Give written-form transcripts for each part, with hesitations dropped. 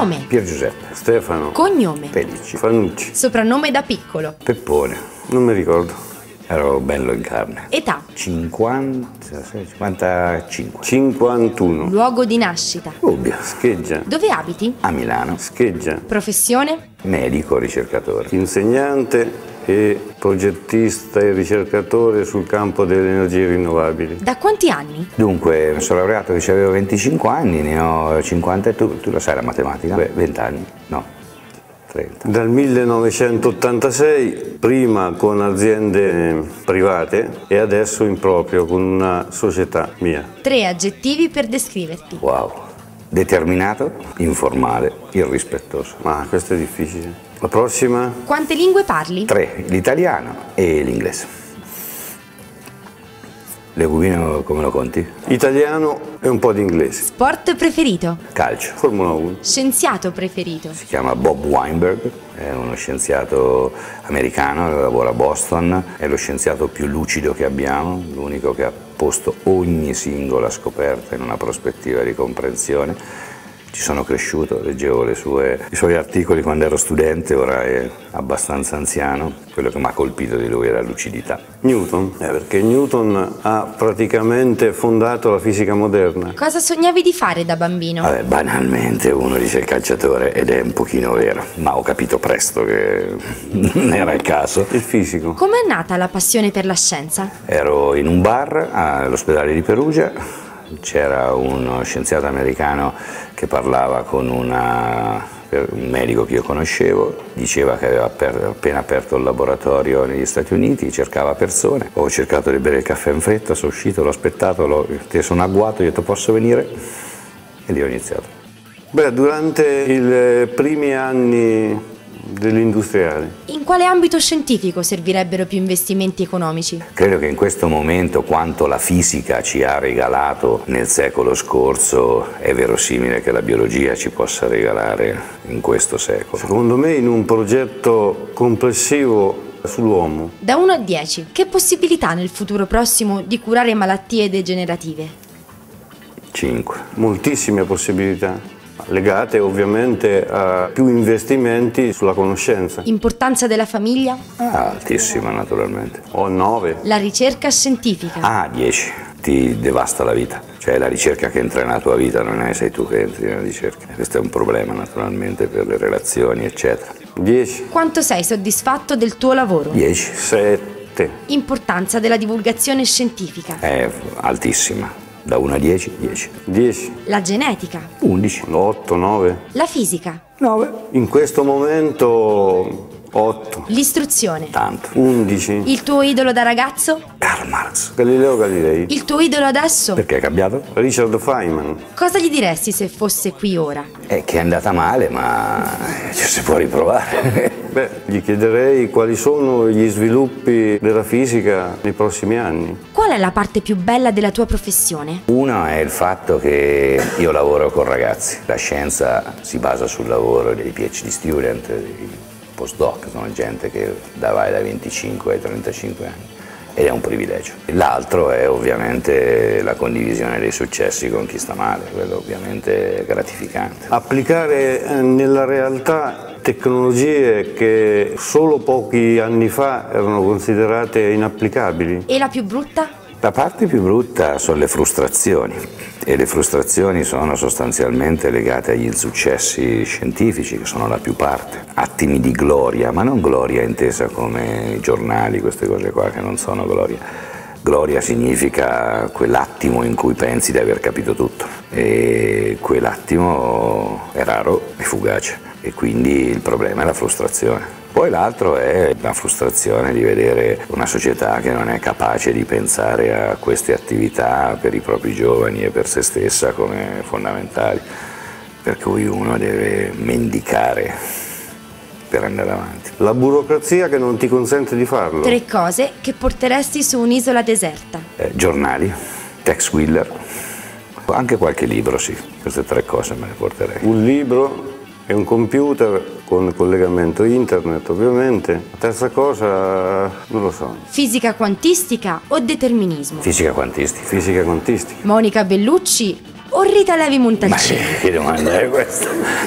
Nome. Pier Giuseppe. Stefano. Cognome. Pedici. Fanucci. Soprannome da piccolo. Peppone. Non mi ricordo. Ero bello in carne. Età. 55. 51. Luogo di nascita. Ubbia. Scheggia. Dove abiti? A Milano. Scheggia. Professione? Medico, ricercatore. Insegnante e progettista e ricercatore sul campo delle energie rinnovabili. Da quanti anni? Dunque, mi sono laureato che avevo 25 anni, ne ho 50 e tu lo sai la matematica? Beh, 20 anni, no, 30. Dal 1986, prima con aziende private e adesso in proprio con una società mia. 3 aggettivi per descriverti. Wow. Determinato, informale, irrispettoso. Ma questo è difficile. La prossima? Quante lingue parli? 3, l'italiano e l'inglese. L'Ecubino come lo conti? Italiano e un po' di inglese. Sport preferito? Calcio. Formula 1. Scienziato preferito? Si chiama Bob Weinberg, è uno scienziato americano, lavora a Boston, è lo scienziato più lucido che abbiamo, l'unico che ha posto ogni singola scoperta in una prospettiva di comprensione. Ci sono cresciuto, leggevo i suoi articoli quando ero studente, ora è abbastanza anziano. Quello che mi ha colpito di lui è la lucidità. Newton, perché Newton ha praticamente fondato la fisica moderna. Cosa sognavi di fare da bambino? Vabbè, banalmente uno dice il calciatore ed è un pochino vero, ma ho capito presto che non era il caso. Il fisico. Com'è nata la passione per la scienza? Ero in un bar all'ospedale di Perugia. C'era uno scienziato americano che parlava con un medico che io conoscevo, diceva che aveva appena aperto il laboratorio negli Stati Uniti, cercava persone. Ho cercato di bere il caffè in fretta, sono uscito, l'ho aspettato, l'ho teso un agguato, gli ho detto posso venire? E lì ho iniziato. Beh, durante i primi anni dell'industriale. In quale ambito scientifico servirebbero più investimenti economici? Credo che in questo momento quanto la fisica ci ha regalato nel secolo scorso è verosimile che la biologia ci possa regalare in questo secolo. Secondo me in un progetto complessivo sull'uomo. Da 1 a 10, che possibilità nel futuro prossimo di curare malattie degenerative? 5. Moltissime possibilità, legate ovviamente a più investimenti sulla conoscenza. Importanza della famiglia? Altissima naturalmente. O 9. La ricerca scientifica? 10. Ti devasta la vita. Cioè la ricerca che entra nella tua vita non sei tu che entri nella ricerca. Questo è un problema naturalmente per le relazioni eccetera. 10. Quanto sei soddisfatto del tuo lavoro? 10. 7. Importanza della divulgazione scientifica? È altissima. Da 1 a 10, 10. 10. La genetica? 11. 8, 9. La fisica? 9. In questo momento 8. L'istruzione? Tanto. 11. Il tuo idolo da ragazzo? Karl Marx. Galileo Galilei. Il tuo idolo adesso? Perché è cambiato? Richard Feynman. Cosa gli diresti se fosse qui ora? È che è andata male, ma ci si può riprovare. Beh, gli chiederei quali sono gli sviluppi della fisica nei prossimi anni. Qual è la parte più bella della tua professione? Uno è il fatto che io lavoro con ragazzi. La scienza si basa sul lavoro dei PhD student, dei postdoc, sono gente che vai dai 25 ai 35 anni. Ed è un privilegio. L'altro è ovviamente la condivisione dei successi con chi sta male, quello ovviamente è gratificante. Applicare nella realtà tecnologie che solo pochi anni fa erano considerate inapplicabili. E la più brutta? La parte più brutta sono le frustrazioni e le frustrazioni sono sostanzialmente legate agli insuccessi scientifici che sono la più parte. Attimi di gloria, ma non gloria intesa come i giornali, queste cose qua che non sono gloria. Gloria significa quell'attimo in cui pensi di aver capito tutto e quell'attimo è raro e fugace e quindi il problema è la frustrazione. Poi l'altro è la frustrazione di vedere una società che non è capace di pensare a queste attività per i propri giovani e per se stessa come fondamentali, per cui uno deve mendicare per andare avanti. La burocrazia che non ti consente di farlo. 3 cose che porteresti su un'isola deserta. Giornali, Tex Willer, anche qualche libro, sì, queste 3 cose me le porterei. Un libro e un computer con collegamento internet ovviamente. La terza cosa non lo so. Fisica quantistica o determinismo? Fisica quantistica. Fisica quantistica. Monica Bellucci o Rita Levi Ma Montalcini? che domanda è questa?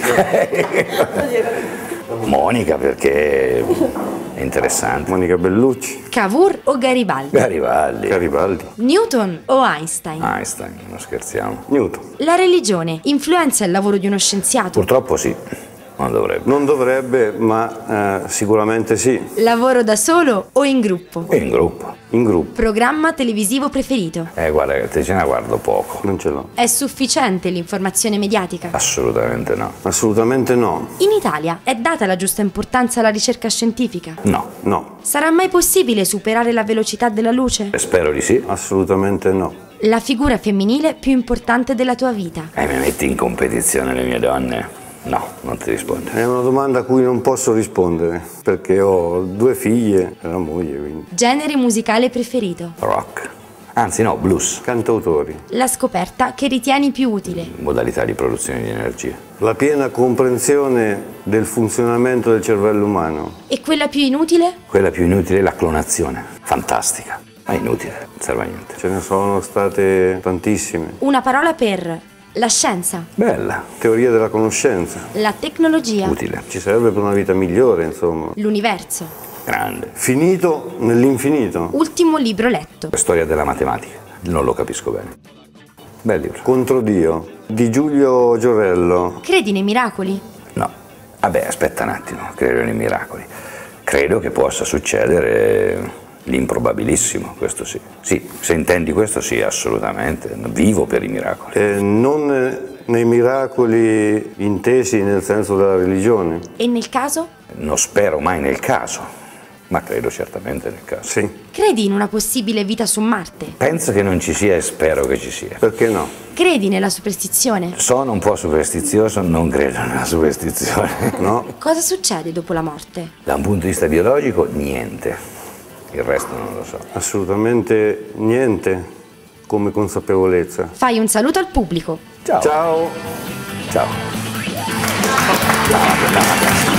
Monica, perché è interessante. Monica Bellucci. Cavour o Garibaldi? Garibaldi. Garibaldi. Newton o Einstein? Einstein, non scherziamo. Newton. La religione influenza il lavoro di uno scienziato? Purtroppo sì, non dovrebbe. Non dovrebbe, ma sicuramente sì. Lavoro da solo o in gruppo? E in gruppo. In gruppo. Programma televisivo preferito? Guarda, te ce ne guardo poco. Non ce l'ho. È sufficiente l'informazione mediatica? Assolutamente no. Assolutamente no. In Italia è data la giusta importanza alla ricerca scientifica? No. No. Sarà mai possibile superare la velocità della luce? Spero di sì. Assolutamente no. La figura femminile più importante della tua vita? E mi metti in competizione le mie donne? No, non ti rispondo. È una domanda a cui non posso rispondere, perché ho 2 figlie e una moglie, quindi. Genere musicale preferito? Rock. Anzi no, blues. Cantautori. La scoperta che ritieni più utile? Modalità di produzione di energia. La piena comprensione del funzionamento del cervello umano. E quella più inutile? Quella più inutile è la clonazione. Fantastica. Ma inutile, non serve a niente. Ce ne sono state tantissime. Una parola per la scienza, Bella. Teoria della conoscenza. la tecnologia, Utile. Ci serve per una vita migliore, insomma. l'universo. Grande. Finito nell'infinito. Ultimo libro letto. Storia della matematica. Non lo capisco bene. Bel libro. Contro Dio, di Giulio Giorello. Credi nei miracoli? No. Vabbè, aspetta un attimo. Credo nei miracoli. Credo che possa succedere l'improbabilissimo, questo sì. Sì, se intendi questo sì, assolutamente. Vivo per i miracoli. Non nei miracoli intesi nel senso della religione. E nel caso? Non spero mai nel caso, ma credo certamente nel caso. Sì, Credi in una possibile vita su Marte? Penso che non ci sia e spero che ci sia. perché no? Credi nella superstizione? Sono un po' superstizioso, non credo nella superstizione. No? Cosa succede dopo la morte? Da un punto di vista biologico, niente. Il resto non lo so. Assolutamente niente come consapevolezza. Fai un saluto al pubblico. Ciao. Ciao! Ciao.